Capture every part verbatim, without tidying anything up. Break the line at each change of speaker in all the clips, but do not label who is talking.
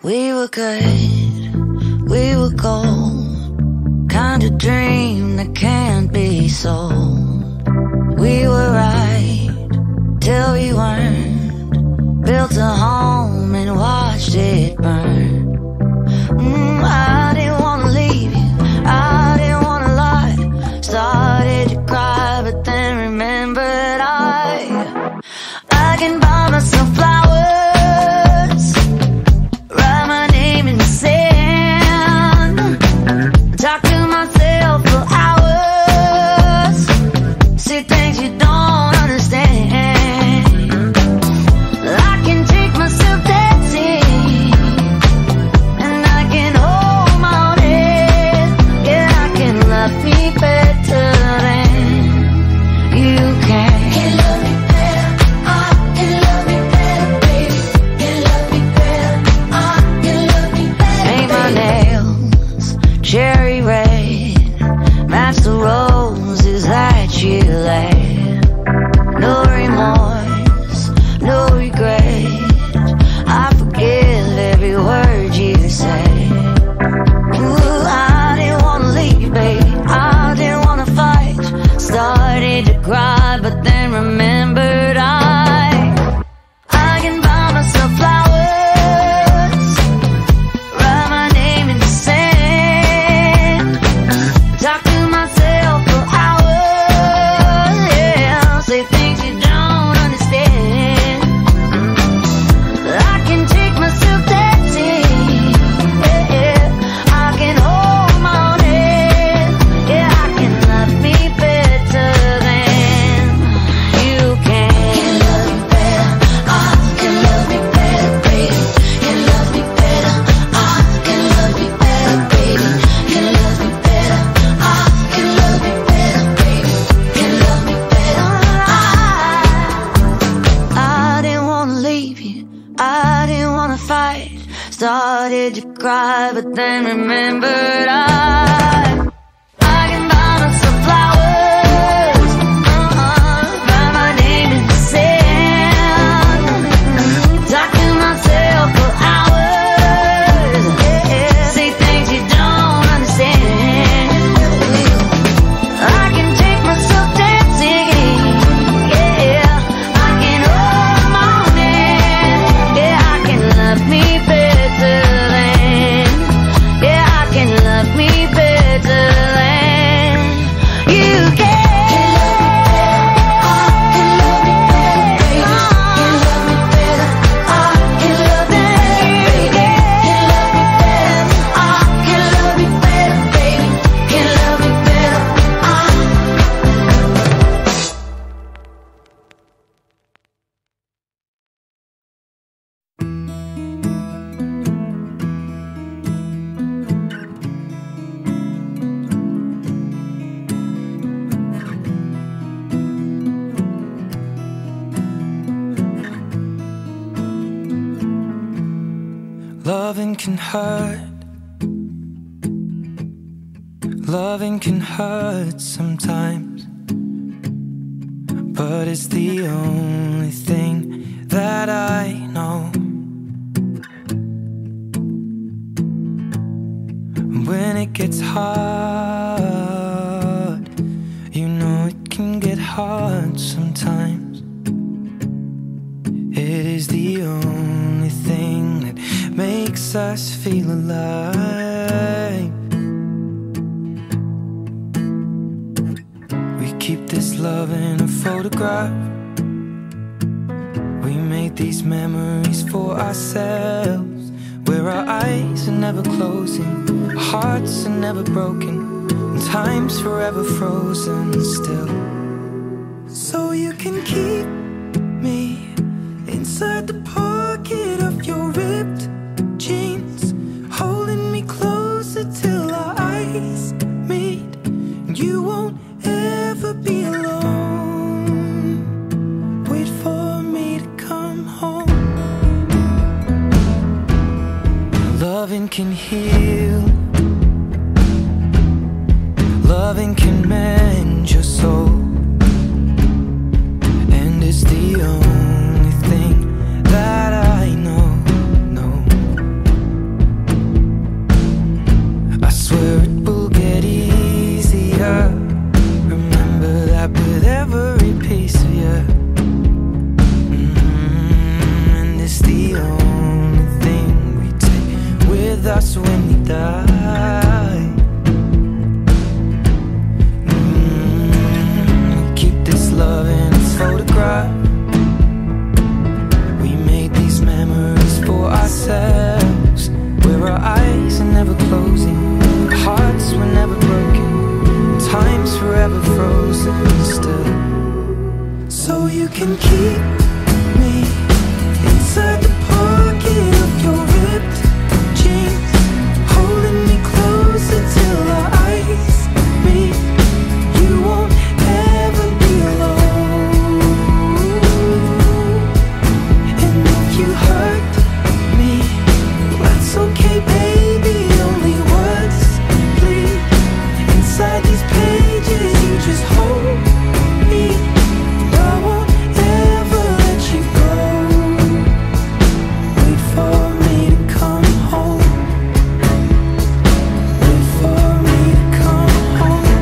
We were good, we were gold, kind of dream that can't be sold. We were right till we weren't, built a home and watched it burn. mm, I didn't wanna leave you, I didn't wanna lie. Started to cry but then remembered I I can buy myself flowers, write my name in the sand, talk to myself for hours, say things you don't understand. I can take myself dancing, and I can hold my own head. Yeah, I can love me better than you can. Can love me better, I can love me better, baby. Can love me better, I can love me better. Paint my nails cherry red, match the roses that you laid. No remorse, no regret, I forgive every word you say. Ooh, I didn't wanna leave, baby, I didn't wanna fight. Started to cry but then remembered I I can buy myself flowers, write my name in the sand, talk to myself for hours, yeah, say things you don't understand. I can take myself dancing, yeah, yeah. I can hold my own head, yeah, I can love me better than you can. Can love me better, I can love me better, baby. Can love me better, I can love me better, baby. Can love me better, I can love me better, baby. Can love me better, I I didn't wanna leave you, I didn't wanna fight. Started to cry but then remembered I I can buy myself flowers, uh-uh, write my name in the sand, talk to myself for hours, yeah, say things you don't understand. I can take myself dancing, yeah, I can hold my own hand, yeah, I can love me better than, yeah, I can love me better than you can. Can love me better, I can love me better, baby. Can love me better, I can love me better, baby. Can love me better, I
Loving can hurt, loving can hurt sometimes, but it's the only thing that I know. When it gets hard, you know it can get hard sometimes. It is the only thing that makes us feel alive. We keep this love in a photograph. We made these memories for ourselves, where our eyes are never closing, our hearts are never broken, and time's forever frozen still. So you can keep me inside the pocket of your ripped jeans, holding me closer till our eyes meet. You won't ever be alone. Wait for me to come home. Loving can heal, loving can mend your soul, and it's you can keep me inside the pocket of your ripped jeans, holding me closer till our eyes meet. You won't ever be alone. And if you hurt me, that's okay, baby. Only words bleed inside these pages. You just hold me. I won't ever let you go. Wait for me to come home. Wait for me to come home.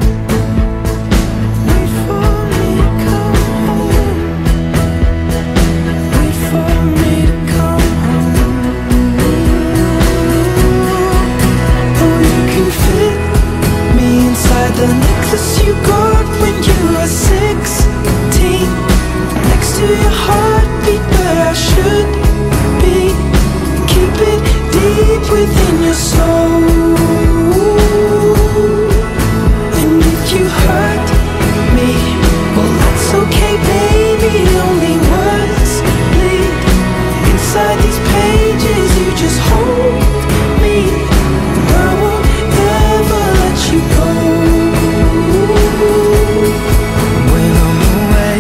Wait for me to come home. Wait for me to come home. Oh, you can fit me inside the necklace you got when you were sixteen, next to your heartbeat where I should be. Keep it deep within your soul. And if you hurt me, well, that's okay, baby. Only words bleed inside these pages. You just hold me. I won't ever let you go. When I'm away,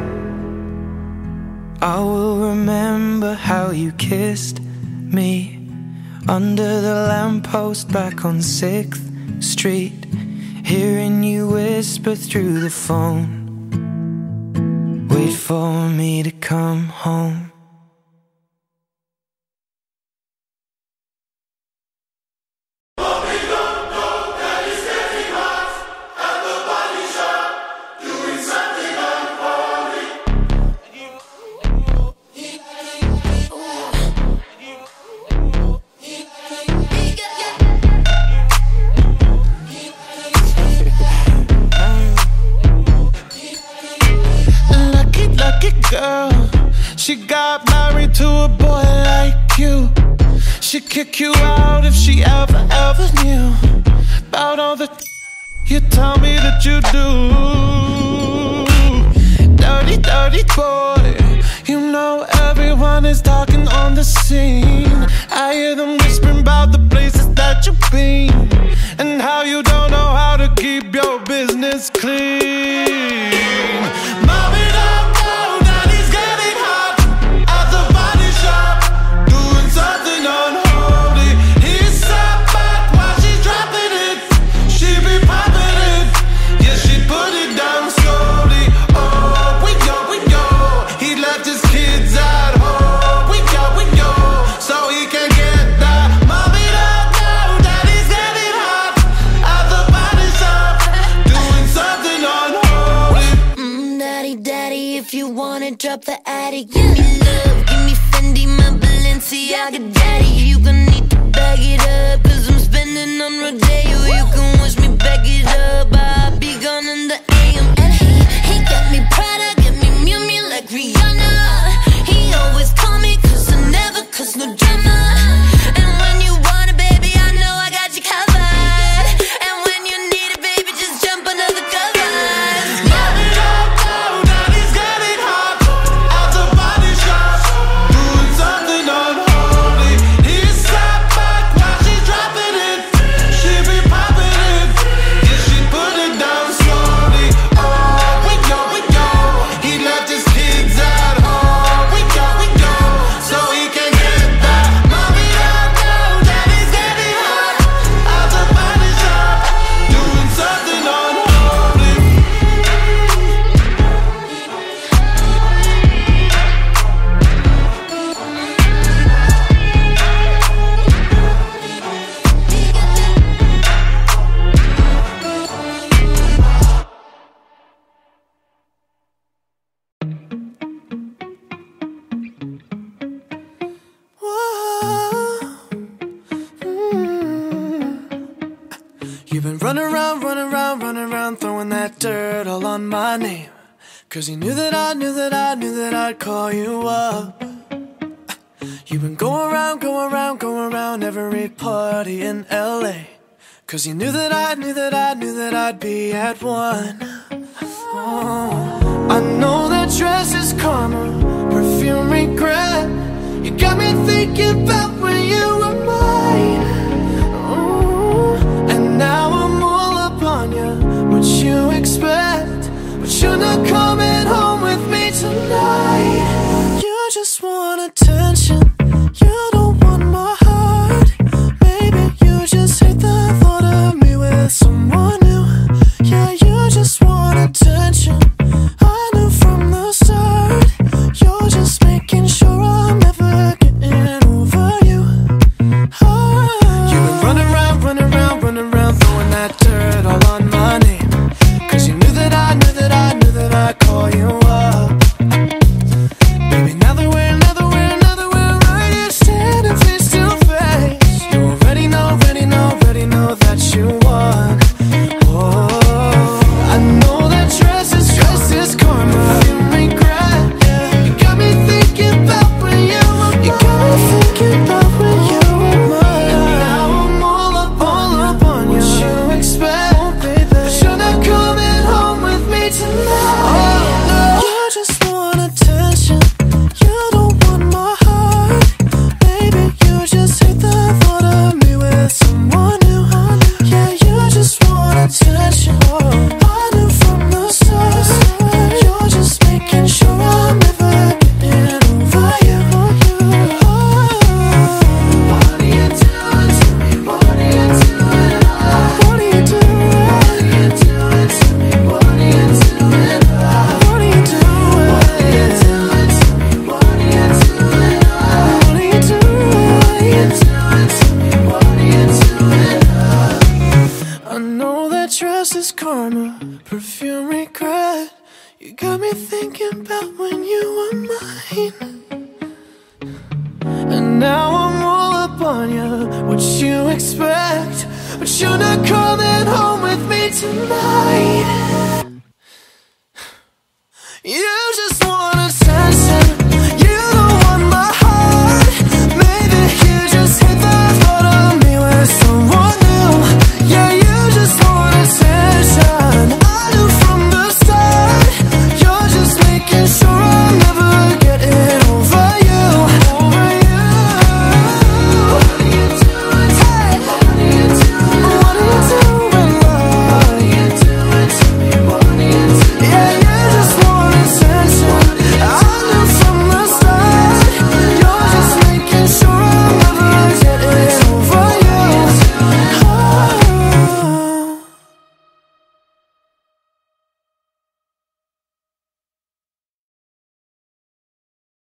I will remember how you kissed me under the lamppost back on sixth street, hearing you whisper through the phone, wait for me to come home.
Lucky, lucky girl, she got married to a boy like you. She'd kick you out if she ever, ever knew about all the you tell me that you do. Dirty, dirty boy, you know everyone is talking on the scene. I hear them whispering about the places that you've been and how you don't know how to keep your business clean. Mommy, don't go, daddy's getting hot at the body shop, doing something unholy. He sat back while she's dropping it. She be popping it, yeah, she put it down slowly. Oh, we go, we go. He left his kids at home. We go, we go, so he can get that. Mommy, don't go, daddy's getting hot at the body shop, doing something unholy.
Mm, daddy, daddy, if you wanna drop the attic, give me love, give me Fendi, my Balenciaga daddy. You gon' need to bag it up, cause I'm spending on Rodeo. You can wish me back it up, I'll be gone in the A M. And he, he got me Prada, get me Miu Miu like Rihanna. He always call me cause I never cause no drama. And when you want it, baby, I know I got you covered. And when you need it, baby, just jump under the covers.
Mommy, don't go, daddy's getting hot at the body shop, doing something unholy. He sat back while she's dropping it. She be popping it, yeah, she put it down slowly. Oh, we go, we go. He left his kids at home. We go, we go, so he can get that. Mommy, don't go, daddy's getting hot at the body shop, doing something unholy.
You've been running around, running around, running around, throwing that dirt all on my name. Cause you knew that I knew that I knew that I'd call you up. You've been going around, going around, going around every party in L A. Cause you knew that I knew that I knew that I'd be at one. Oh, I know that dress
got me thinking about when you were mine. Ooh. And now I'm all up on you. What you expect? But you're not coming home with me tonight. You just want attention. You don't want my heart. Maybe you just hate the thought of me with someone new. Yeah, you just want attention. I knew from the start. You're just making sure I'm never getting over you. Oh. You've been running around, running around, running around, throwing that dirt all on my name. Cause you knew that I, knew that I, knew that I'd call you up. Baby, now that we're, now that we're, now that we're right here standing face to face, you already know, already know, already know that you won. Oh, I know that dress is, dress is karma. You regret, yeah. You got me thinking about when you were mine. You got me thinking about when you were mine. And now I'm all up, all up on you. What you expect, oh, baby? But you're not coming home with me tonight. Oh, no. You just want attention. You don't want my heart. Baby, you just hate the thought of me with someone new. Yeah, you just want attention. I knew from the start. You're just making sure I'm never getting over you. Oh. What are you doing to me? What are you doing? What are you doing? What are you doing to me? What are you doing? What are you doing? What are you doing to me? What are you doing? What are you doing? What are you doing to me? What are you doing? I know that dress is karma, perfume regret. You got me thinking about when you were mine. And now I'm all up on you. What you expect? But you're not coming home with me tonight. You